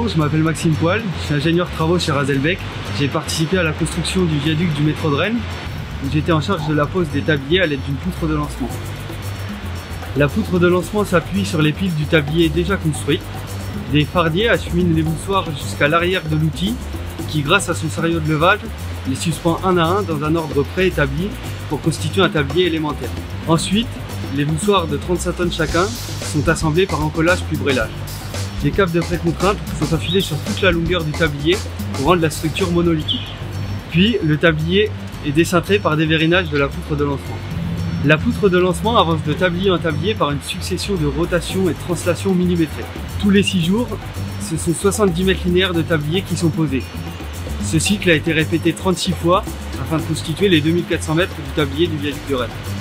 Bonjour, je m'appelle Maxime Poil, je suis ingénieur travaux chez Razelbeck. J'ai participé à la construction du viaduc du métro de Rennes, où j'étais en charge de la pose des tabliers à l'aide d'une poutre de lancement. La poutre de lancement s'appuie sur les piles du tablier déjà construit. Des fardiers acheminent les moussoirs jusqu'à l'arrière de l'outil, qui grâce à son sérieux de levage, les suspend un à un dans un ordre préétabli pour constituer un tablier élémentaire. Ensuite, les moussoirs de 35 tonnes chacun sont assemblés par encollage puis brêlage. Les câbles de précontrainte sont enfilés sur toute la longueur du tablier pour rendre la structure monolithique. Puis, le tablier est décintré par dévérinage de la poutre de lancement. La poutre de lancement avance de tablier en tablier par une succession de rotations et de translations millimétrées. Tous les 6 jours, ce sont 70 mètres linéaires de tablier qui sont posés. Ce cycle a été répété 36 fois afin de constituer les 2400 mètres du tablier du viaduc de Rennes.